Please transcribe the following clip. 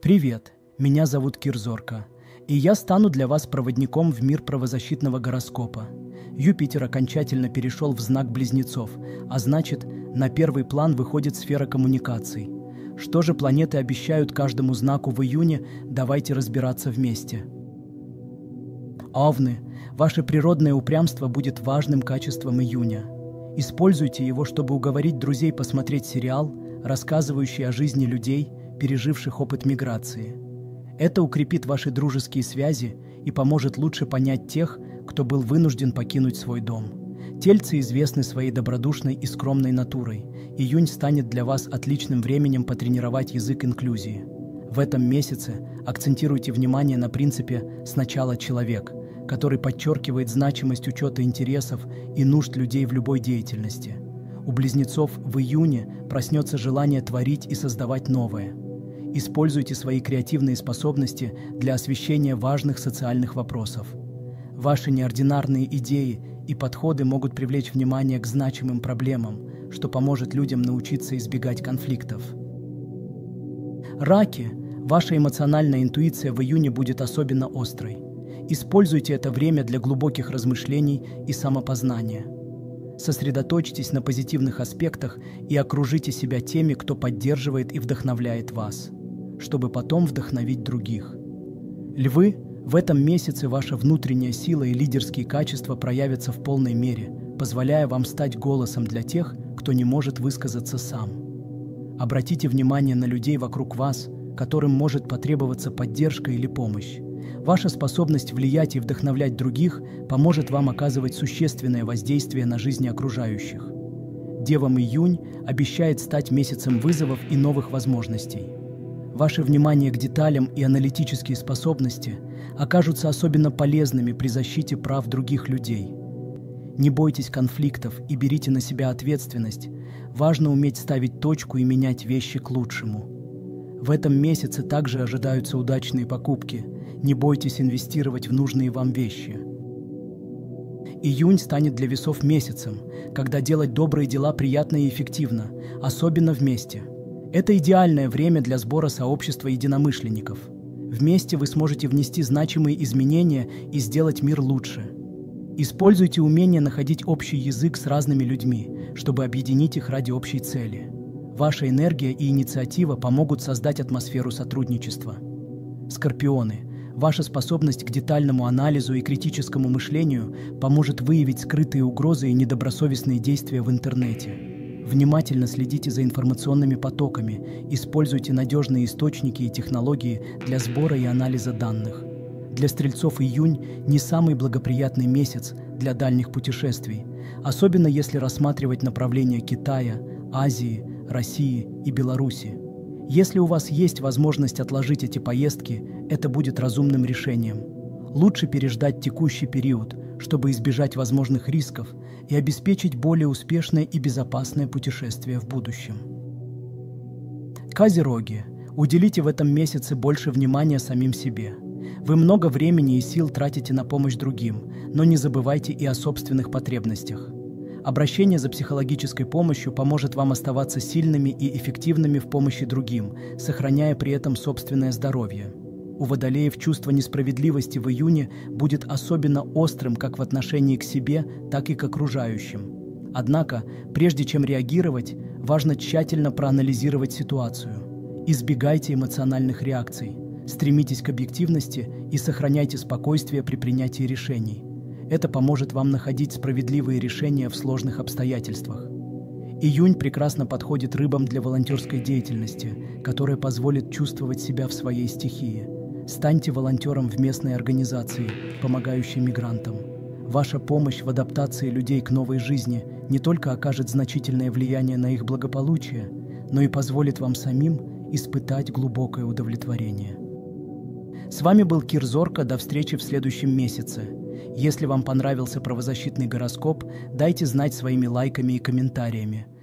Привет, меня зовут Кир Зорко, и я стану для вас проводником в мир правозащитного гороскопа. Юпитер окончательно перешел в знак Близнецов, а значит, на первый план выходит сфера коммуникаций. Что же планеты обещают каждому знаку в июне, давайте разбираться вместе. Овны, ваше природное упрямство будет важным качеством июня. Используйте его, чтобы уговорить друзей посмотреть сериал, рассказывающий о жизни людей, переживших опыт миграции. Это укрепит ваши дружеские связи и поможет лучше понять тех, кто был вынужден покинуть свой дом. Тельцы известны своей добродушной и скромной натурой. Июнь станет для вас отличным временем потренировать язык инклюзии. В этом месяце акцентируйте внимание на принципе «сначала человек», который подчеркивает значимость учета интересов и нужд людей в любой деятельности. У близнецов в июне проснется желание творить и создавать новое. Используйте свои креативные способности для освещения важных социальных вопросов. Ваши неординарные идеи и подходы могут привлечь внимание к значимым проблемам, что поможет людям научиться избегать конфликтов. Раки, ваша эмоциональная интуиция в июне будет особенно острой. Используйте это время для глубоких размышлений и самопознания. Сосредоточьтесь на позитивных аспектах и окружите себя теми, кто поддерживает и вдохновляет вас, чтобы потом вдохновить других. Львы, в этом месяце ваша внутренняя сила и лидерские качества проявятся в полной мере, позволяя вам стать голосом для тех, кто не может высказаться сам. Обратите внимание на людей вокруг вас, которым может потребоваться поддержка или помощь. Ваша способность влиять и вдохновлять других поможет вам оказывать существенное воздействие на жизни окружающих. Девам июнь обещает стать месяцем вызовов и новых возможностей. Ваше внимание к деталям и аналитические способности окажутся особенно полезными при защите прав других людей. Не бойтесь конфликтов и берите на себя ответственность. Важно уметь ставить точку и менять вещи к лучшему. В этом месяце также ожидаются удачные покупки. Не бойтесь инвестировать в нужные вам вещи. Июнь станет для весов месяцем, когда делать добрые дела приятно и эффективно, особенно вместе. Это идеальное время для сбора сообщества единомышленников. Вместе вы сможете внести значимые изменения и сделать мир лучше. Используйте умение находить общий язык с разными людьми, чтобы объединить их ради общей цели. Ваша энергия и инициатива помогут создать атмосферу сотрудничества. Скорпионы, ваша способность к детальному анализу и критическому мышлению поможет выявить скрытые угрозы и недобросовестные действия в интернете. Внимательно следите за информационными потоками, используйте надежные источники и технологии для сбора и анализа данных. Для стрельцов июнь не самый благоприятный месяц для дальних путешествий, особенно если рассматривать направления Китая, Азии, России и Беларуси. Если у вас есть возможность отложить эти поездки, это будет разумным решением. Лучше переждать текущий период, чтобы избежать возможных рисков и обеспечить более успешное и безопасное путешествие в будущем. Козероги, уделите в этом месяце больше внимания самим себе. Вы много времени и сил тратите на помощь другим, но не забывайте и о собственных потребностях. Обращение за психологической помощью поможет вам оставаться сильными и эффективными в помощи другим, сохраняя при этом собственное здоровье. У водолеев чувство несправедливости в июне будет особенно острым как в отношении к себе, так и к окружающим. Однако, прежде чем реагировать, важно тщательно проанализировать ситуацию. Избегайте эмоциональных реакций, стремитесь к объективности и сохраняйте спокойствие при принятии решений. Это поможет вам находить справедливые решения в сложных обстоятельствах. Июнь прекрасно подходит рыбам для волонтерской деятельности, которая позволит чувствовать себя в своей стихии. Станьте волонтером в местной организации, помогающей мигрантам. Ваша помощь в адаптации людей к новой жизни не только окажет значительное влияние на их благополучие, но и позволит вам самим испытать глубокое удовлетворение. С вами был Кир Зорко. До встречи в следующем месяце. Если вам понравился правозащитный гороскоп, дайте знать своими лайками и комментариями.